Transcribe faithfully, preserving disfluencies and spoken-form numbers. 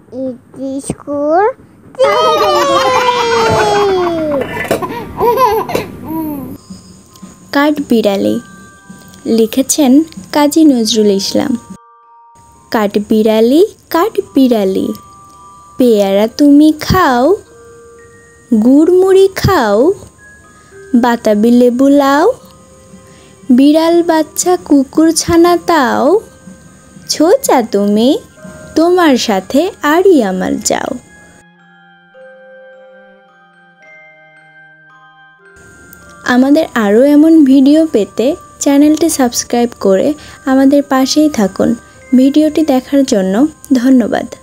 School কাঠবিড়ালি লিখেছেন কাজী নজরুল ইসলাম। কাঠবিড়ালি কাঠবিড়ালি পেয়ারা তুমি খাও, গুড়মুড়ি খাও, বাতাবি লেবু লাও, বিড়াল বাচ্চা কুকুর ছানা তাও, ছোচা তুমি তোমার সাথে আরই আমার যাও। আমাদের আরও এমন ভিডিও পেতে চ্যানেলটি সাবস্ক্রাইব করে আমাদের পাশেই থাকুন। ভিডিওটি দেখার জন্য ধন্যবাদ।